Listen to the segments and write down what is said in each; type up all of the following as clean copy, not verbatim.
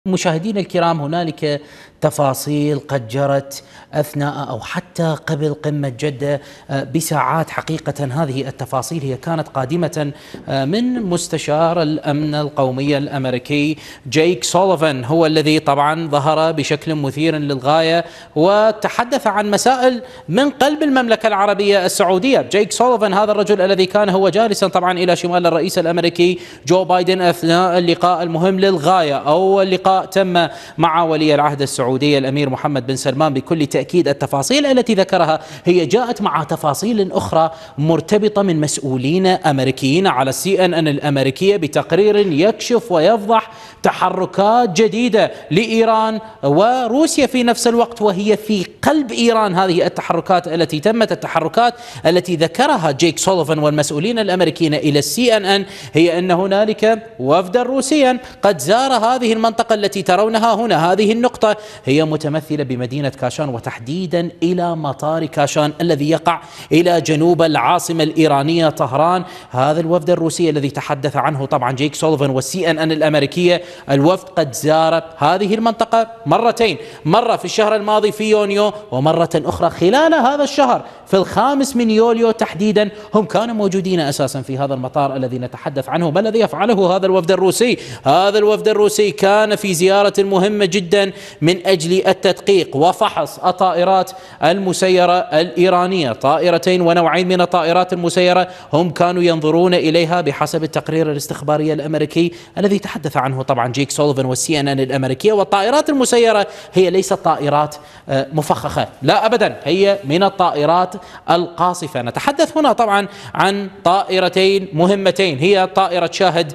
مشاهدينا الكرام، هنالك تفاصيل قد جرت أثناء أو حتى قبل قمة جدة بساعات. حقيقة هذه التفاصيل هي كانت قادمة من مستشار الأمن القومي الأمريكي جيك سوليفان، هو الذي طبعا ظهر بشكل مثير للغاية وتحدث عن مسائل من قلب المملكة العربية السعودية. جيك سوليفان هذا الرجل الذي كان هو جالسا طبعا إلى شمال الرئيس الأمريكي جو بايدن أثناء اللقاء المهم للغاية أو اللقاء تم مع ولي العهد السعودي الأمير محمد بن سلمان. بكل تأكيد التفاصيل التي ذكرها هي جاءت مع تفاصيل أخرى مرتبطة من مسؤولين أمريكيين على CNN الأمريكية بتقرير يكشف ويفضح تحركات جديدة لإيران وروسيا في نفس الوقت، وهي في قلب إيران. هذه التحركات التي تمت، التحركات التي ذكرها جيك سوليفان والمسؤولين الأمريكيين إلى CNN هي أن هنالك وفدا روسيا قد زار هذه المنطقة التي ترونها هنا. هذه النقطة هي متمثلة بمدينة كاشان، وتحديدا إلى مطار كاشان الذي يقع إلى جنوب العاصمة الإيرانية طهران. هذا الوفد الروسي الذي تحدث عنه طبعا جيك سوليفان CNN الأمريكية، الوفد قد زار هذه المنطقة مرتين، مرة في الشهر الماضي في يونيو، ومرة أخرى خلال هذا الشهر في 5 من يوليو تحديدا. هم كانوا موجودين أساسا في هذا المطار الذي نتحدث عنه. ما الذي يفعله هذا الوفد الروسي؟ هذا الوفد الروسي كان في زيارة مهمة جدا من أجل التدقيق وفحص الطائرات المسيرة الإيرانية. طائرتين ونوعين من الطائرات المسيرة هم كانوا ينظرون إليها بحسب التقرير الاستخباري الأمريكي الذي تحدث عنه طبعا جيك سوليفان CNN الأمريكية. والطائرات المسيرة هي ليست طائرات مفخخة، لا أبدا، هي من الطائرات القاصفة. نتحدث هنا طبعا عن طائرتين مهمتين، هي طائرة شاهد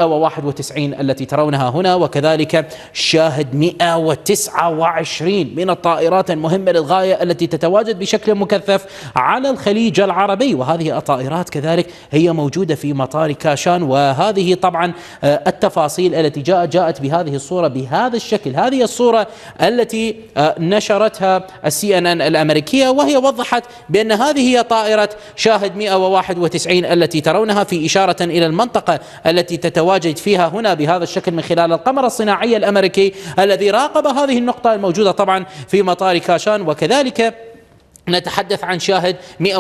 191 التي ترونها هنا، وكذلك شاهد 129 من الطائرات المهمة للغاية التي تتواجد بشكل مكثف على الخليج العربي. وهذه الطائرات كذلك هي موجودة في مطار كاشان. وهذه طبعا التفاصيل التي جاءت بهذه الصورة بهذا الشكل. هذه الصورة التي نشرتها CNN الأمريكية، وهي وضحت بأن هذه هي طائرة شاهد 191 التي ترونها، في إشارة إلى المنطقة التي تتواجد فيها هنا بهذا الشكل من خلال القمر الصناعي الأمريكي الذي راقب هذه النقطة الموجودة طبعا في مطار كاشان. وكذلك نتحدث عن شاهد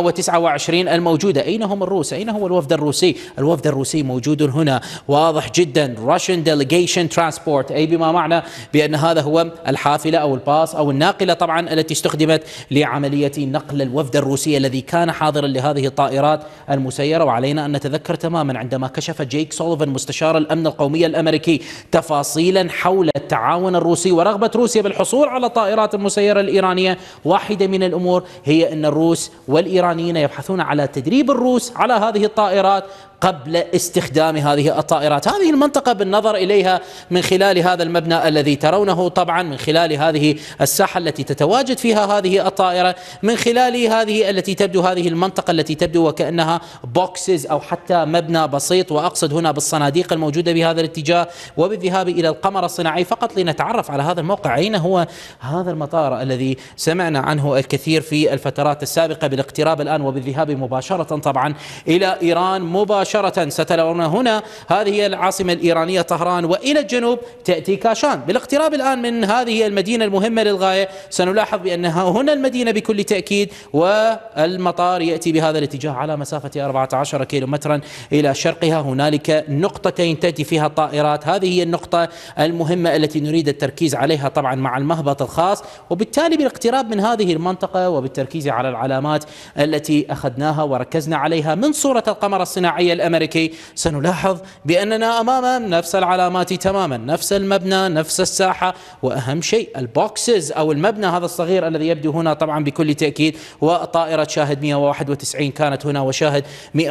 129 الموجودة. أين هم الروس؟ أين هو الوفد الروسي؟ الوفد الروسي موجود هنا، واضح جدا، Russian Delegation Transport، أي بما معنى بأن هذا هو الحافلة أو الباص أو الناقلة طبعا التي استخدمت لعملية نقل الوفد الروسي الذي كان حاضرا لهذه الطائرات المسيرة. وعلينا أن نتذكر تماما عندما كشف جيك سوليفان مستشار الأمن القومي الأمريكي تفاصيلا حول التعاون الروسي ورغبة روسيا بالحصول على الطائرات المسيرة الإيرانية، واحدة من الأمور هي أن الروس والإيرانيين يبحثون على تدريب الروس على هذه الطائرات قبل استخدام هذه الطائرات. هذه المنطقة بالنظر إليها من خلال هذا المبنى الذي ترونه طبعا، من خلال هذه الساحة التي تتواجد فيها هذه الطائرة، من خلال هذه التي تبدو، هذه المنطقة التي تبدو وكأنها بوكسز أو حتى مبنى بسيط، وأقصد هنا بالصناديق الموجودة بهذا الاتجاه، وبالذهاب إلى القمر الصناعي فقط لنتعرف على هذا الموقع. أين هو هذا المطار الذي سمعنا عنه الكثير في الفترات السابقة بالاقتراب الآن وبالذهاب مباشرة طبعا إلى إيران مباشرة. سترون هنا هذه هي العاصمة الإيرانية طهران، وإلى الجنوب تأتي كاشان. بالاقتراب الآن من هذه المدينة المهمة للغاية سنلاحظ بأنها هنا المدينة بكل تأكيد، والمطار يأتي بهذا الاتجاه على مسافة 14 كيلومترا إلى شرقها. هنالك نقطتين تأتي فيها الطائرات، هذه هي النقطة المهمة التي نريد التركيز عليها طبعا مع المهبط الخاص. وبالتالي بالاقتراب من هذه المنطقة وبالتركيز على العلامات التي أخذناها وركزنا عليها من صورة القمر الصناعي الأمريكي، سنلاحظ بأننا أمام نفس العلامات تماما، نفس المبنى، نفس الساحة، وأهم شيء البوكسز أو المبنى هذا الصغير الذي يبدو هنا طبعا بكل تأكيد. وطائرة شاهد 191 كانت هنا، وشاهد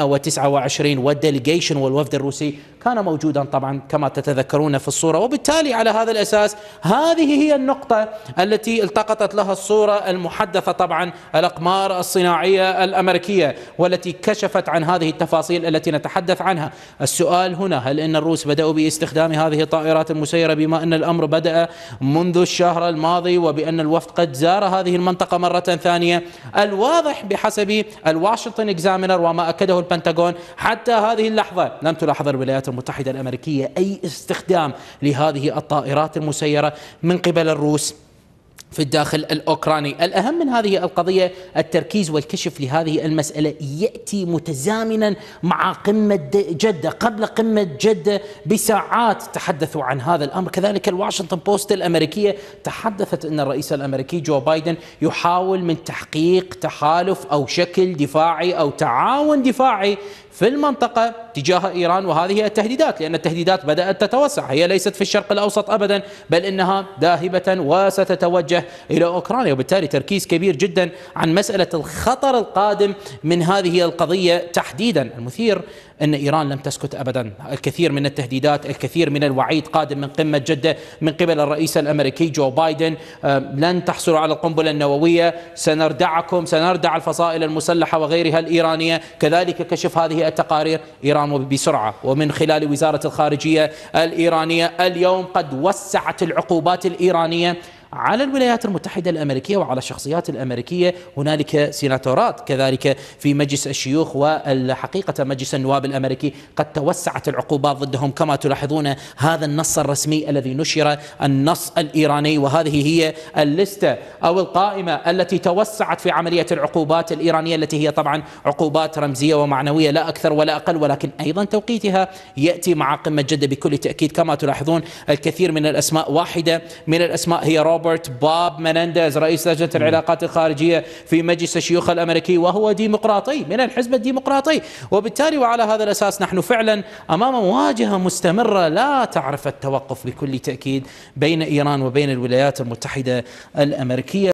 129 والديليجيشن والوفد الروسي كان موجودا طبعا كما تتذكرون في الصورة. وبالتالي على هذا الأساس هذه هي النقطة التي التقطت لها الصورة المحدثة طبعا الأقمار الصناعية الأمريكية، والتي كشفت عن هذه التفاصيل التي نتحدث عنها. السؤال هنا، هل إن الروس بدأوا باستخدام هذه الطائرات المسيرة بما أن الأمر بدأ منذ الشهر الماضي وبأن الوفد قد زار هذه المنطقة مرة ثانية؟ الواضح بحسب الواشنطن إكزامينر وما أكده البنتاغون حتى هذه اللحظة لم تلاحظ الولايات الولايات المتحدة الأمريكية أي استخدام لهذه الطائرات المسيرة من قبل الروس في الداخل الأوكراني. الأهم من هذه القضية التركيز والكشف لهذه المسألة يأتي متزامنا مع قمة جدة. قبل قمة جدة بساعات تحدثوا عن هذا الأمر، كذلك الواشنطن بوست الأمريكية تحدثت أن الرئيس الأمريكي جو بايدن يحاول من تحقيق تحالف أو شكل دفاعي أو تعاون دفاعي في المنطقة تجاه إيران، وهذه هي التهديدات، لأن التهديدات بدأت تتوسع، هي ليست في الشرق الأوسط أبدا بل إنها ذاهبة وستتوجه إلى أوكرانيا، وبالتالي تركيز كبير جدا عن مسألة الخطر القادم من هذه القضية تحديدا. المثير أن إيران لم تسكت أبدا، الكثير من التهديدات، الكثير من الوعيد قادم من قمة جدة من قبل الرئيس الأمريكي جو بايدن. لن تحصلوا على القنبلة النووية، سنردعكم، سنردع الفصائل المسلحة وغيرها الإيرانية. كذلك كشف هذه التقارير إيران بسرعة ومن خلال وزارة الخارجية الإيرانية اليوم قد وسعت العقوبات الإيرانية على الولايات المتحدة الأمريكية وعلى الشخصيات الأمريكية. هنالك سيناتورات كذلك في مجلس الشيوخ والحقيقة مجلس النواب الأمريكي قد توسعت العقوبات ضدهم، كما تلاحظون هذا النص الرسمي الذي نشر، النص الإيراني، وهذه هي اللستة أو القائمة التي توسعت في عملية العقوبات الإيرانية، التي هي طبعا عقوبات رمزية ومعنوية لا أكثر ولا أقل، ولكن أيضا توقيتها يأتي مع قمة جدة بكل تأكيد. كما تلاحظون الكثير من الأسماء، واحدة من الأسماء هي روبرت باب منانديز رئيس لجنة العلاقات الخارجية في مجلس الشيوخ الأمريكي، وهو ديمقراطي من الحزب الديمقراطي. وبالتالي وعلى هذا الأساس نحن فعلا أمام مواجهة مستمرة لا تعرف التوقف بكل تأكيد بين إيران وبين الولايات المتحدة الأمريكية.